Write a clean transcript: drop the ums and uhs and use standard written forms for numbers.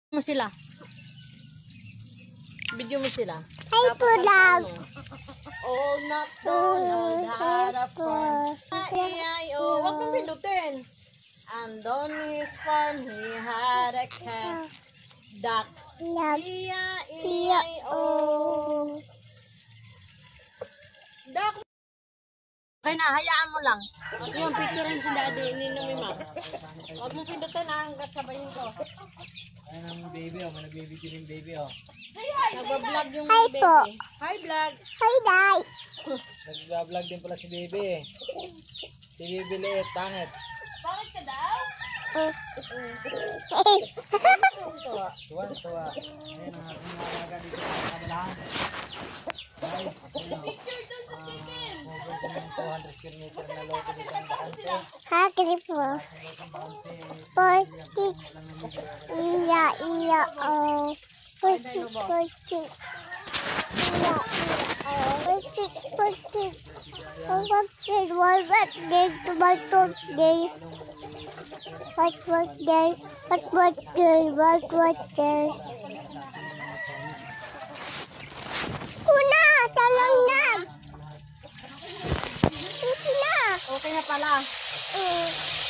mo sila. Video mo sila. Ay, tulang. Old MacDonald had a farm. E-I-O. Huwag mong pindutin. And on his farm, he had a cat. Duck. E-I-E-I-O. Duck. Okay na, hayaan mo lang. Yung picturean si daddy, nino mi ma. Huwag mong pindutin hanggat sabayin ko. Ayun ang baby, oh. May nag-baby yung baby, oh. Nag-vlog yung Hi baby. po. Hi, vlog. Hi, Day. Nag-vlog din pala si baby. Si baby liit, pangit. Bakit ka daw? Tuwa. Ayun ang aking alaga dito sa kabalahan. Guys, Picture doon sa chicken. over 200 km na loko dito ang bakante. Hagri po. Portik. Iya, iya, oh. Portik, portik. Iya, iya, oh. Portik, portik. Oh, portik. What day? Tomato day. What day? What day? Kuna, talong na. Sige na. Okay na pala.